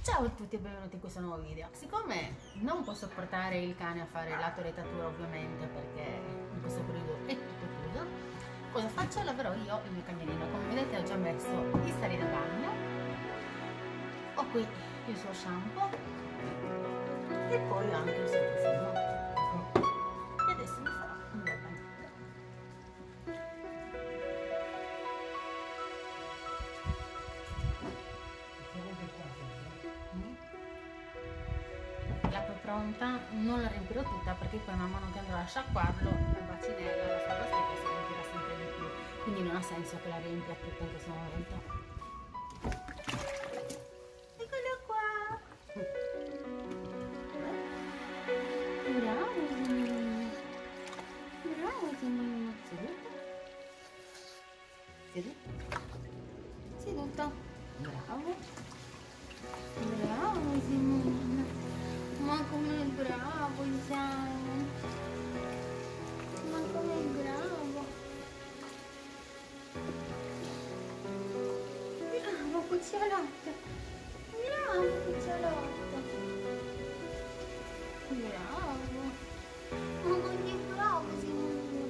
Ciao a tutti e benvenuti in questo nuovo video. Siccome non posso portare il cane a fare la toilettatura ovviamente perché in questo periodo è tutto chiuso, cosa faccio? Laverò io il mio cagnolino. Come vedete ho già messo i sali da bagno, ho qui il suo shampoo e poi ho anche il suo profumo. E adesso mi farò un bel bagnetto. L'acqua è pronta, non la riempirò tutta perché poi man mano che andrò a sciacquarlo la bacinella, la sua vaschetta si riempirà sempre di più, quindi non ha senso che la riempia tutta in questo momento. Eccolo qua! Bravo Simone! Bravo Simone! Seduto? Seduto? Seduto? Bravo! Bravo Simone! Ma come bravo sei! Ma come bravo! Bravo cucciolotto! Bravo cucciolotto! Bravo! Ma che bravo Simone!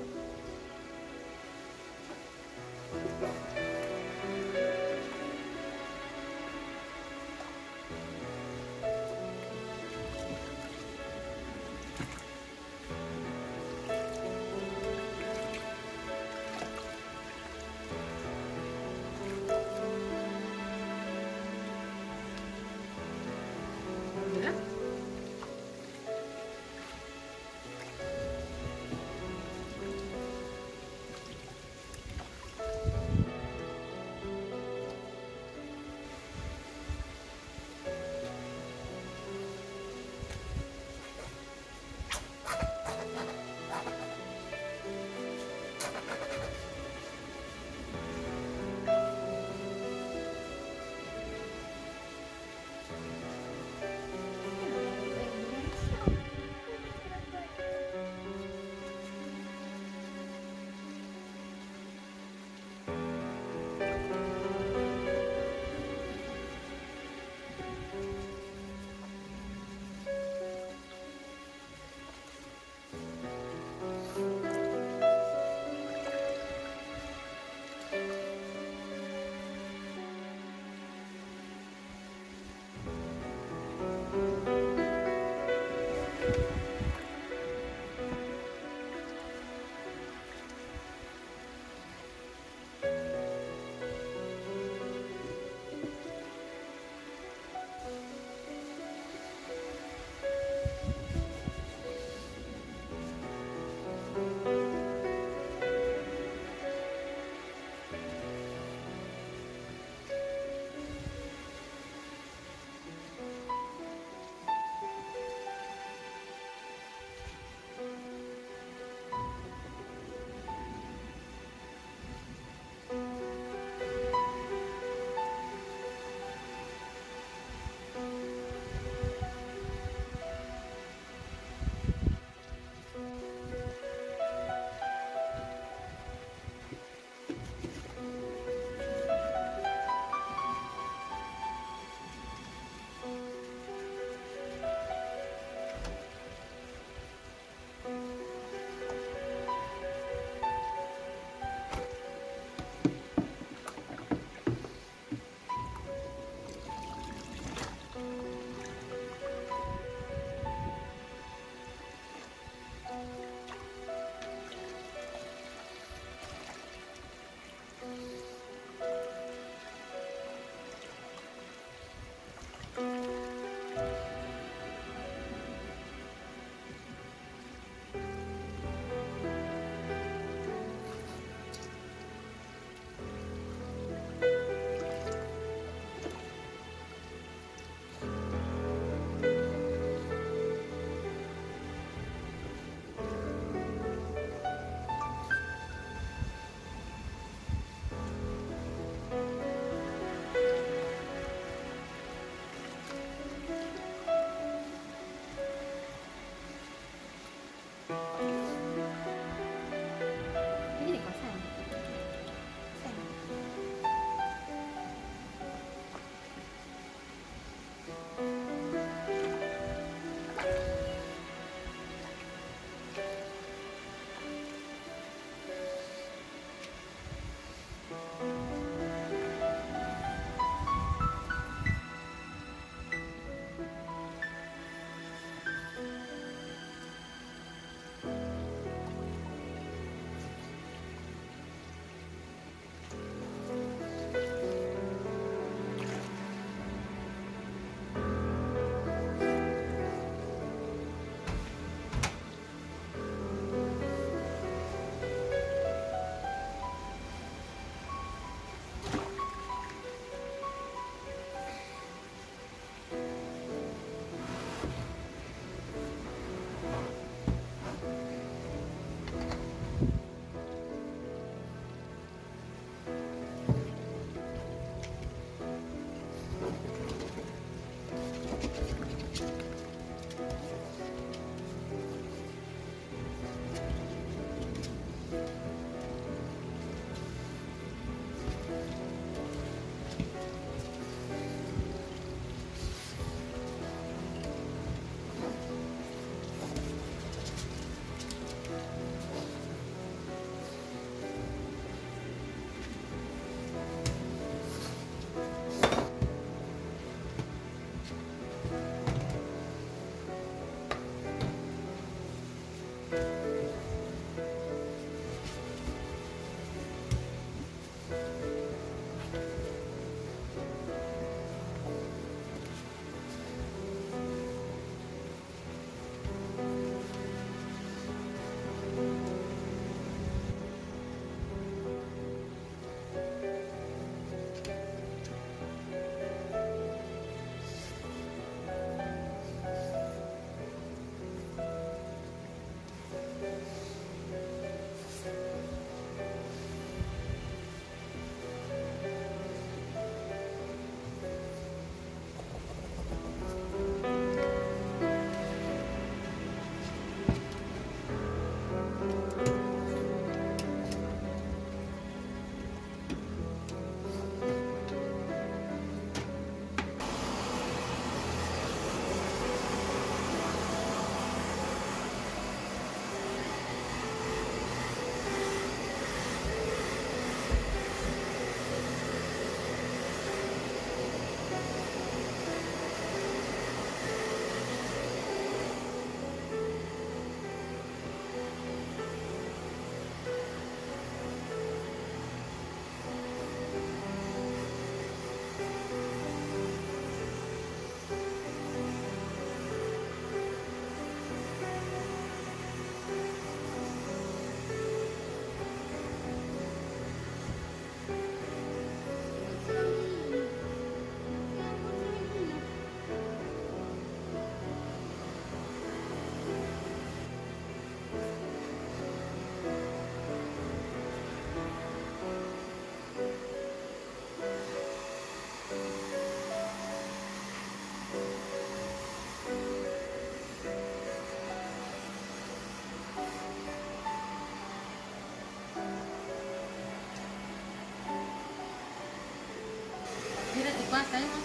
qua, Simon.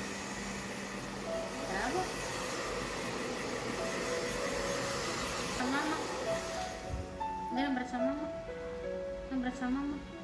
Bravo. A mamma. Dai un braccio a mamma. Un braccio a mamma.